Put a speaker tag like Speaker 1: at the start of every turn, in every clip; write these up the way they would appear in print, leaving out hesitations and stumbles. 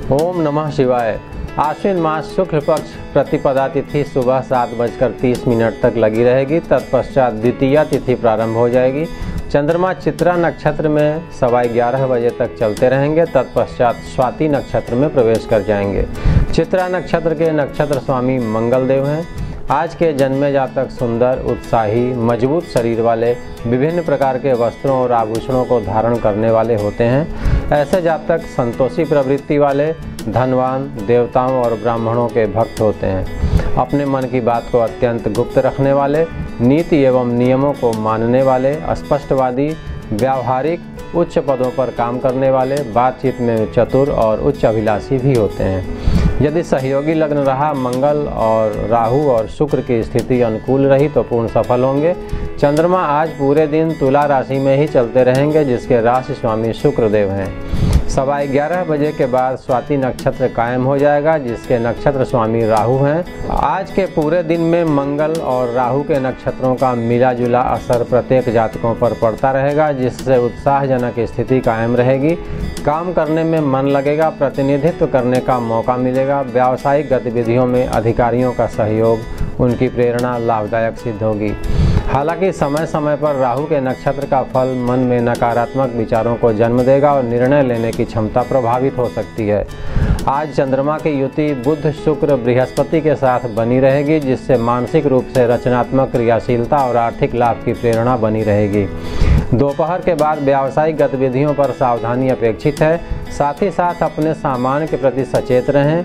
Speaker 1: ओम नमः शिवाय। आश्विन मास शुक्ल पक्ष प्रतिपदा तिथि सुबह 7:30 तक लगी रहेगी। तत्पश्चात द्वितीया तिथि प्रारंभ हो जाएगी। चंद्रमा चित्रा नक्षत्र में 11:15 बजे तक चलते रहेंगे। तत्पश्चात स्वाति नक्षत्र में प्रवेश कर जाएंगे। चित्रा नक्षत्र के नक्षत्र स्वामी मंगल देव हैं। आज के जन्मे जातक सुंदर, उत्साही, मजबूत शरीर वाले, विभिन्न प्रकार के वस्त्रों और आभूषणों को धारण करने वाले होते हैं। ऐसे जातक संतोषी प्रवृत्ति वाले, धनवान, देवताओं और ब्राह्मणों के भक्त होते हैं। अपने मन की बात को अत्यंत गुप्त रखने वाले, नीति एवं नियमों को मानने वाले, स्पष्टवादी, व्यावहारिक, उच्च पदों पर काम करने वाले, बातचीत में चतुर और उच्च अभिलाषी भी होते हैं। यदि सहयोगी लग्न रहा, मंगल और राहु और शुक्र की स्थिति अनुकूल रही तो पूर्ण सफल होंगे। चंद्रमा आज पूरे दिन तुला राशि में ही चलते रहेंगे, जिसके राशि स्वामी शुक्र देव हैं। 11:15 बजे के बाद स्वाति नक्षत्र कायम हो जाएगा, जिसके नक्षत्र स्वामी राहु हैं। आज के पूरे दिन में मंगल और राहु के नक्षत्रों का मिला जुला असर प्रत्येक जातकों पर पड़ता रहेगा, जिससे उत्साहजनक स्थिति कायम रहेगी। काम करने में मन लगेगा, प्रतिनिधित्व करने का मौका मिलेगा। व्यावसायिक गतिविधियों में अधिकारियों का सहयोग, उनकी प्रेरणा लाभदायक सिद्ध होगी। हालांकि समय समय पर राहु के नक्षत्र का फल मन में नकारात्मक विचारों को जन्म देगा और निर्णय लेने की क्षमता प्रभावित हो सकती है। आज चंद्रमा की युति बुध, शुक्र, बृहस्पति के साथ बनी रहेगी, जिससे मानसिक रूप से रचनात्मक क्रियाशीलता और आर्थिक लाभ की प्रेरणा बनी रहेगी। दोपहर के बाद व्यावसायिक गतिविधियों पर सावधानी अपेक्षित है। साथ ही साथ अपने सामान के प्रति सचेत रहें।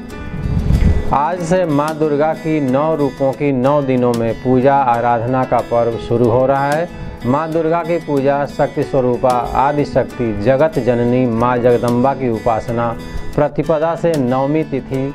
Speaker 1: आज से माँ दुर्गा की 9 रूपों की 9 दिनों में पूजा आराधना का पर्व शुरू हो रहा है। माँ दुर्गा की पूजा, शक्ति स्वरूपा, आदि शक्ति, जगत जननी माँ जगदम्बा की उपासना प्रतिपदा से 9वीं तिथि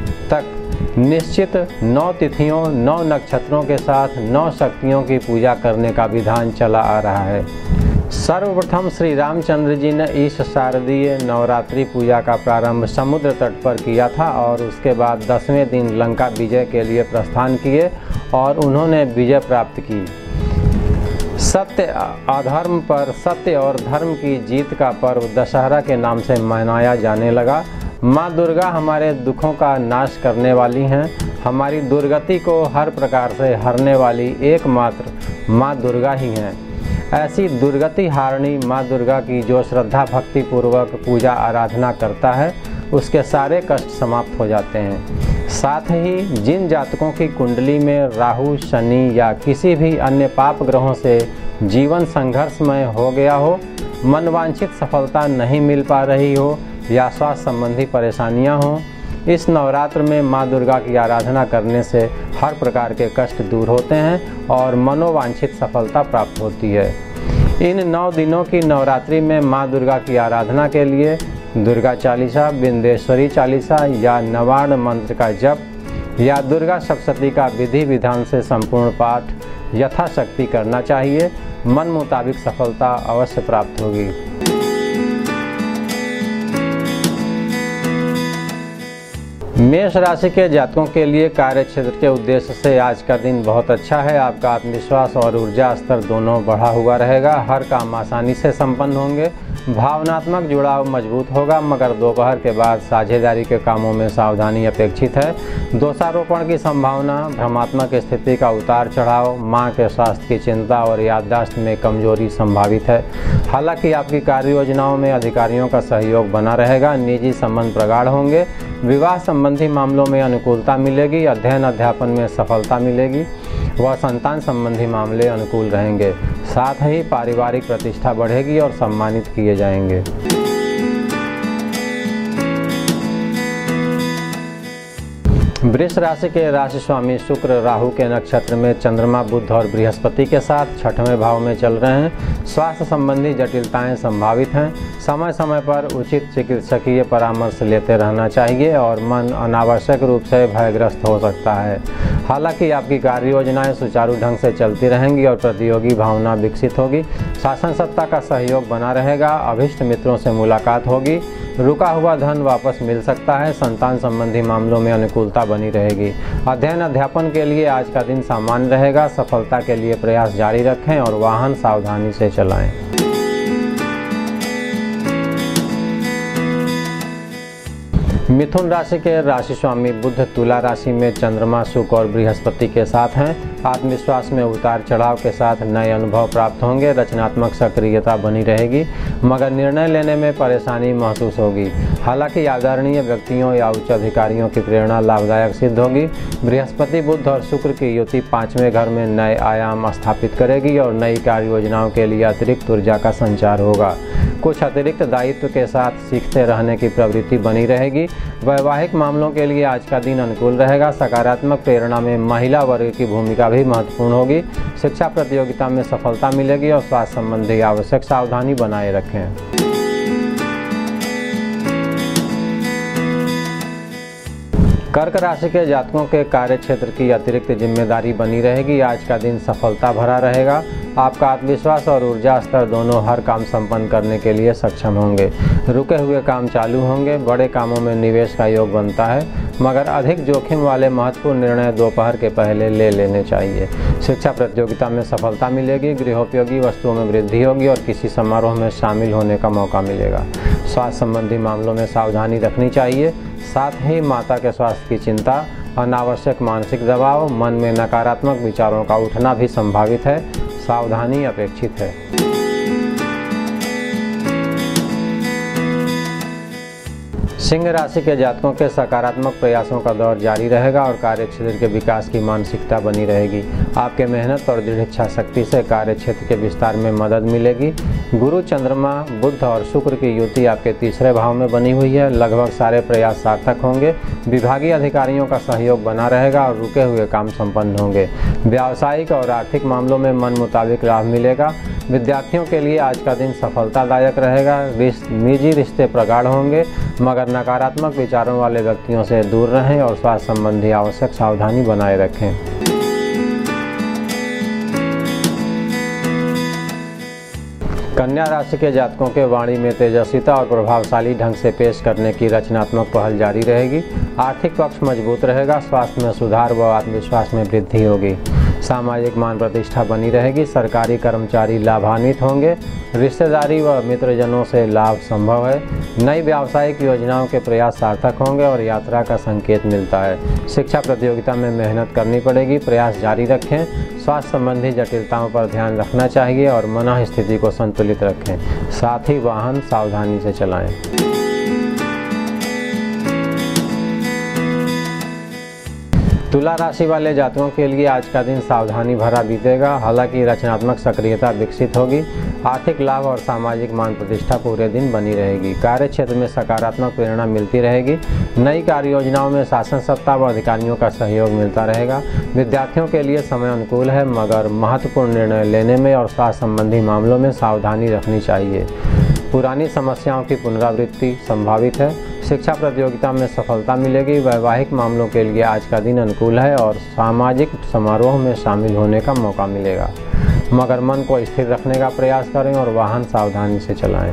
Speaker 1: तक निश्चित 9 तिथियों, 9 नक्षत्रों के साथ 9 शक्तियों की पूजा करने का विधान चला आ रहा है। सर्वप्रथम श्री रामचंद्र जी ने इस शारदीय नवरात्रि पूजा का प्रारंभ समुद्र तट पर किया था और उसके बाद 10वें दिन लंका विजय के लिए प्रस्थान किए और उन्होंने विजय प्राप्त की। सत्य अधर्म पर सत्य और धर्म की जीत का पर्व दशहरा के नाम से मनाया जाने लगा। माँ दुर्गा हमारे दुखों का नाश करने वाली हैं। हमारी दुर्गति को हर प्रकार से हरने वाली एकमात्र माँ दुर्गा ही हैं। ऐसी दुर्गति हारिणी माँ दुर्गा की जो श्रद्धा भक्ति पूर्वक पूजा आराधना करता है, उसके सारे कष्ट समाप्त हो जाते हैं। साथ ही जिन जातकों की कुंडली में राहु, शनि या किसी भी अन्य पाप ग्रहों से जीवन संघर्षमय हो गया हो, मनवांछित सफलता नहीं मिल पा रही हो या स्वास्थ्य संबंधी परेशानियां हों, इस नवरात्र में माँ दुर्गा की आराधना करने से हर प्रकार के कष्ट दूर होते हैं और मनोवांछित सफलता प्राप्त होती है। इन 9 दिनों की नवरात्रि में माँ दुर्गा की आराधना के लिए दुर्गा चालीसा, बिंदेश्वरी चालीसा या नवार्ण मंत्र का जप या दुर्गा सप्तशती का विधि विधान से संपूर्ण पाठ यथाशक्ति करना चाहिए। मन मुताबिक सफलता अवश्य प्राप्त होगी। मेष राशि के जातकों के लिए कार्य क्षेत्र के उद्देश्य से आज का दिन बहुत अच्छा है। आपका आत्मविश्वास और ऊर्जा स्तर दोनों बढ़ा हुआ रहेगा। हर काम आसानी से संपन्न होंगे। भावनात्मक जुड़ाव मजबूत होगा, मगर दोपहर के बाद साझेदारी के कामों में सावधानी अपेक्षित है। दोषारोपण की संभावना, भ्रमात्मक स्थिति का उतार चढ़ाव, मां के स्वास्थ्य की चिंता और याददाश्त में कमजोरी संभावित है। हालांकि आपकी कार्य योजनाओं में अधिकारियों का सहयोग बना रहेगा। निजी संबंध प्रगाढ़ होंगे। विवाह संबंधी मामलों में अनुकूलता मिलेगी। अध्ययन अध्यापन में सफलता मिलेगी व संतान संबंधी मामले अनुकूल रहेंगे। साथ ही पारिवारिक प्रतिष्ठा बढ़ेगी और सम्मानित किए जाएंगे। वृष राशि के राशि स्वामी शुक्र राहु के नक्षत्र में चंद्रमा, बुध और बृहस्पति के साथ 6वें भाव में चल रहे हैं। स्वास्थ्य संबंधी जटिलताएं संभावित हैं। समय समय पर उचित चिकित्सकीय परामर्श लेते रहना चाहिए और मन अनावश्यक रूप से भयग्रस्त हो सकता है। हालांकि आपकी कार्य योजनाएं सुचारू ढंग से चलती रहेंगी और प्रतियोगी भावना विकसित होगी। शासन सत्ता का सहयोग बना रहेगा। अभिष्ट मित्रों से मुलाकात होगी। रुका हुआ धन वापस मिल सकता है। संतान संबंधी मामलों में अनुकूलता बनी रहेगी। अध्ययन अध्यापन के लिए आज का दिन सामान्य रहेगा। सफलता के लिए प्रयास जारी रखें और वाहन सावधानी से चलाएं। मिथुन राशि के राशि स्वामी बुध तुला राशि में चंद्रमा, शुक्र और बृहस्पति के साथ हैं। आत्मविश्वास में उतार चढ़ाव के साथ नए अनुभव प्राप्त होंगे। रचनात्मक सक्रियता बनी रहेगी, मगर निर्णय लेने में परेशानी महसूस होगी। हालांकि आदरणीय व्यक्तियों या उच्च अधिकारियों की प्रेरणा लाभदायक सिद्ध होगी। बृहस्पति, बुध और शुक्र की युति 5वें घर में नए आयाम स्थापित करेगी और नई कार्य योजनाओं के लिए अतिरिक्त ऊर्जा का संचार होगा। कुछ अतिरिक्त दायित्व के साथ सीखते रहने की प्रवृत्ति बनी रहेगी। वैवाहिक मामलों के लिए आज का दिन अनुकूल रहेगा। सकारात्मक प्रेरणा में महिला वर्ग की भूमिका भी महत्वपूर्ण होगी। शिक्षा प्रतियोगिता में सफलता मिलेगी और स्वास्थ्य संबंधी आवश्यक सावधानी बनाए रखें। कर्क राशि के जातकों के कार्य क्षेत्र की अतिरिक्त जिम्मेदारी बनी रहेगी। आज का दिन सफलता भरा रहेगा। आपका आत्मविश्वास और ऊर्जा स्तर दोनों हर काम संपन्न करने के लिए सक्षम होंगे। रुके हुए काम चालू होंगे। बड़े कामों में निवेश का योग बनता है, मगर अधिक जोखिम वाले महत्वपूर्ण निर्णय दोपहर के पहले ले लेने चाहिए। शिक्षा प्रतियोगिता में सफलता मिलेगी। गृहोपयोगी वस्तुओं में वृद्धि होगी और किसी समारोह में शामिल होने का मौका मिलेगा। स्वास्थ्य संबंधी मामलों में सावधानी रखनी चाहिए। साथ ही माता के स्वास्थ्य की चिंता, अनावश्यक मानसिक दबाव, मन में नकारात्मक विचारों का उठना भी संभावित है। सावधानी अपेक्षित है। सिंह राशि के जातकों के सकारात्मक प्रयासों का दौर जारी रहेगा और कार्य क्षेत्र के विकास की मानसिकता बनी रहेगी। आपके मेहनत और दृढ़ इच्छा शक्ति से कार्य क्षेत्र के विस्तार में मदद मिलेगी। गुरु, चंद्रमा, बुध और शुक्र की युति आपके तीसरे भाव में बनी हुई है। लगभग सारे प्रयास सार्थक होंगे। विभागीय अधिकारियों का सहयोग बना रहेगा और रुके हुए काम संपन्न होंगे। व्यावसायिक और आर्थिक मामलों में मन मुताबिक लाभ मिलेगा। विद्यार्थियों के लिए आज का दिन सफलतादायक रहेगा। निजी रिश्ते प्रगाढ़ होंगे, मगर नकारात्मक विचारों वाले व्यक्तियों से दूर रहें और स्वास्थ्य संबंधी आवश्यक सावधानी बनाए रखें। कन्या राशि के जातकों के वाणी में तेजस्विता और प्रभावशाली ढंग से पेश करने की रचनात्मक पहल जारी रहेगी। आर्थिक पक्ष मजबूत रहेगा। स्वास्थ्य में सुधार व आत्मविश्वास में वृद्धि होगी। सामाजिक मान प्रतिष्ठा बनी रहेगी। सरकारी कर्मचारी लाभान्वित होंगे। रिश्तेदारी व मित्रजनों से लाभ संभव है। नई व्यावसायिक योजनाओं के प्रयास सार्थक होंगे और यात्रा का संकेत मिलता है। शिक्षा प्रतियोगिता में मेहनत करनी पड़ेगी। प्रयास जारी रखें। स्वास्थ्य संबंधी जटिलताओं पर ध्यान रखना चाहिए और मन स्थिति को संतुलित रखें। साथ ही वाहन सावधानी से चलाएं। तुला राशि वाले जातकों के लिए आज का दिन सावधानी भरा बीतेगा। हालांकि रचनात्मक सक्रियता विकसित होगी। आर्थिक लाभ और सामाजिक मान प्रतिष्ठा पूरे दिन बनी रहेगी। कार्य क्षेत्र में सकारात्मक प्रेरणा मिलती रहेगी। नई कार्य योजनाओं में शासन सत्ता व अधिकारियों का सहयोग मिलता रहेगा। विद्यार्थियों के लिए समय अनुकूल है, मगर महत्वपूर्ण निर्णय लेने में और स्वास्थ्य संबंधी मामलों में सावधानी रखनी चाहिए। पुरानी समस्याओं की पुनरावृत्ति संभावित है। शिक्षा प्रतियोगिता में सफलता मिलेगी। वैवाहिक मामलों के लिए आज का दिन अनुकूल है और सामाजिक समारोह में शामिल होने का मौका मिलेगा, मगर मन को स्थिर रखने का प्रयास करें और वाहन सावधानी से चलाएं।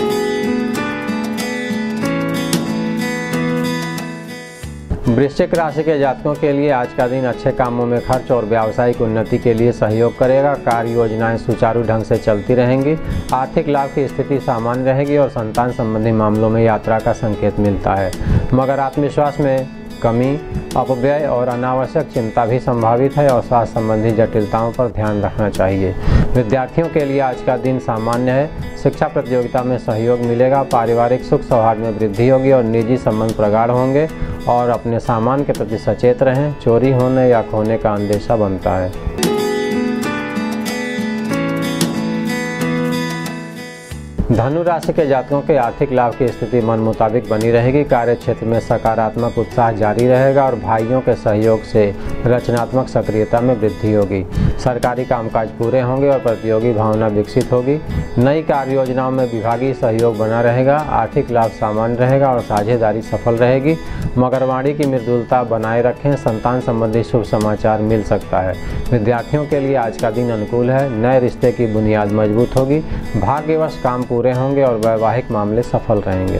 Speaker 1: वृश्चिक राशि के जातकों के लिए आज का दिन अच्छे कामों में खर्च और व्यावसायिक उन्नति के लिए सहयोग करेगा। कार्य योजनाएं सुचारू ढंग से चलती रहेंगी। आर्थिक लाभ की स्थिति सामान्य रहेगी और संतान संबंधी मामलों में यात्रा का संकेत मिलता है, मगर आत्मविश्वास में कमी, अपव्यय और अनावश्यक चिंता भी संभावित है और स्वास्थ्य संबंधी जटिलताओं पर ध्यान रखना चाहिए। विद्यार्थियों के लिए आज का दिन सामान्य है। शिक्षा प्रतियोगिता में सहयोग मिलेगा। पारिवारिक सुख सौहार्द में वृद्धि होगी और निजी संबंध प्रगाढ़ होंगे और अपने सामान के प्रति सचेत रहें। चोरी होने या खोने का अंदेशा बनता है। धनु राशि के जातकों के आर्थिक लाभ की स्थिति मन मुताबिक बनी रहेगी। कार्य क्षेत्र में सकारात्मक उत्साह जारी रहेगा और भाइयों के सहयोग से रचनात्मक सक्रियता में वृद्धि होगी। सरकारी कामकाज पूरे होंगे और प्रतियोगी भावना विकसित होगी। नई कार्य योजनाओं में विभागीय सहयोग बना रहेगा। आर्थिक लाभ सामान्य रहेगा और साझेदारी सफल रहेगी, मगर वाणी की मृदुलता बनाए रखें। संतान संबंधी शुभ समाचार मिल सकता है। विद्यार्थियों के लिए आज का दिन अनुकूल है। नए रिश्ते की बुनियाद मजबूत होगी। भाग्यवश काम पूरे होंगे और वैवाहिक मामले सफल रहेंगे।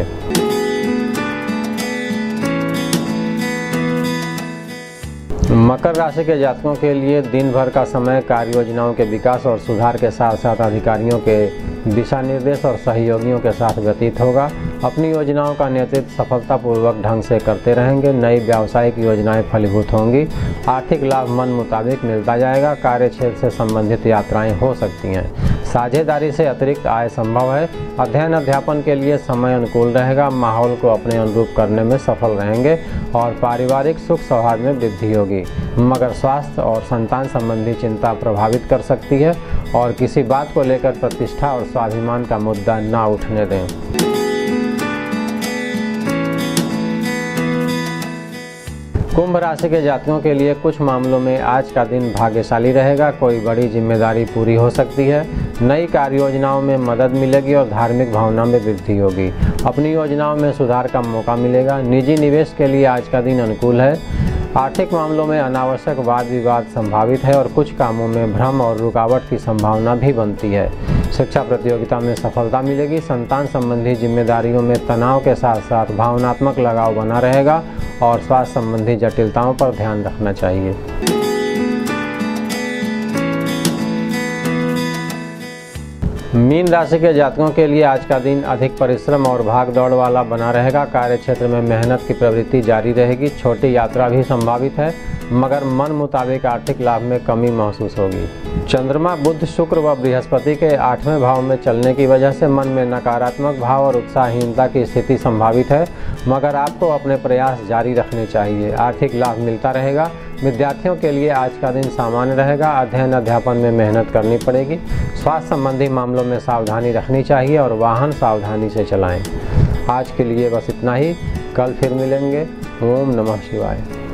Speaker 1: मकर राशि के जातकों के लिए दिन भर का समय कार्य योजनाओं के विकास और सुधार के साथ साथ अधिकारियों के दिशा निर्देश और सहयोगियों के साथ व्यतीत होगा। अपनी योजनाओं का नेतृत्व सफलतापूर्वक ढंग से करते रहेंगे। नई व्यावसायिक योजनाएं फलीभूत होंगी। आर्थिक लाभ मन मुताबिक मिलता जाएगा। कार्यक्षेत्र से संबंधित यात्राएं हो सकती हैं। साझेदारी से अतिरिक्त आय संभव है। अध्ययन अध्यापन के लिए समय अनुकूल रहेगा। माहौल को अपने अनुरूप करने में सफल रहेंगे और पारिवारिक सुख सौहार्द में वृद्धि होगी। मगर स्वास्थ्य और संतान संबंधी चिंता प्रभावित कर सकती है और किसी बात को लेकर प्रतिष्ठा और स्वाभिमान का मुद्दा ना उठने दें। कुंभ राशि के जातकों के लिए कुछ मामलों में आज का दिन भाग्यशाली रहेगा। कोई बड़ी जिम्मेदारी पूरी हो सकती है। नई कार्य योजनाओं में मदद मिलेगी और धार्मिक भावना में वृद्धि होगी। अपनी योजनाओं में सुधार का मौका मिलेगा। निजी निवेश के लिए आज का दिन अनुकूल है। आर्थिक मामलों में अनावश्यक वाद विवाद संभावित है और कुछ कामों में भ्रम और रुकावट की संभावना भी बनती है। शिक्षा प्रतियोगिता में सफलता मिलेगी। संतान संबंधी जिम्मेदारियों में तनाव के साथ साथ भावनात्मक लगाव बना रहेगा और स्वास्थ्य संबंधी जटिलताओं पर ध्यान रखना चाहिए। मीन राशि के जातकों के लिए आज का दिन अधिक परिश्रम और भाग दौड़ वाला बना रहेगा। कार्य क्षेत्र में मेहनत की प्रवृत्ति जारी रहेगी। छोटी यात्रा भी संभावित है, मगर मन मुताबिक आर्थिक लाभ में कमी महसूस होगी। चंद्रमा, बुध, शुक्र व बृहस्पति के 8वें भाव में चलने की वजह से मन में नकारात्मक भाव और उत्साहहीनता की स्थिति संभावित है, मगर आपको अपने प्रयास जारी रखने चाहिए। आर्थिक लाभ मिलता रहेगा। विद्यार्थियों के लिए आज का दिन सामान्य रहेगा। अध्ययन अध्यापन में मेहनत करनी पड़ेगी। स्वास्थ्य संबंधी मामलों में सावधानी रखनी चाहिए और वाहन सावधानी से चलाएं। आज के लिए बस इतना ही। कल फिर मिलेंगे। ओम नमः शिवाय।